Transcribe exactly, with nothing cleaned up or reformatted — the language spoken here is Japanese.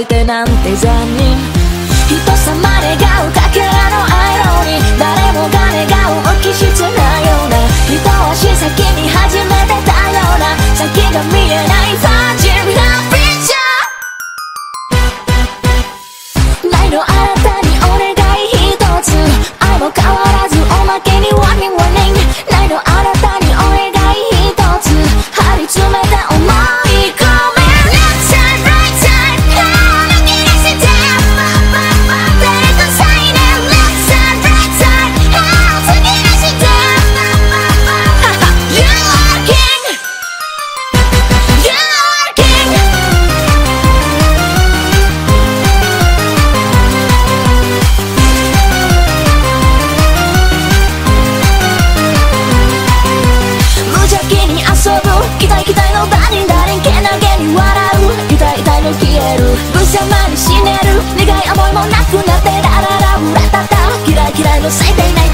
てなんて残忍。人様願うかけらのアイロニー、誰もが願う無機質なような、一足先に始めてたような、先が見えないファージンなピッチャー。ないのあなたにお願い一つ、愛も変わらずおまけにワニワニン。ないのあなたにお願い一つ、張り詰めた思い込め。Left side, right side、抜き出して誰かサイン。 Left side, right side、突き出して You are king、 You are king。 無邪気に遊ぶ期待期待のダーリンダーリン、けなげに笑う痛い痛いの消える、無様に死ねる、願い思いもなくなってラララウラタタ、嫌い嫌いの最低な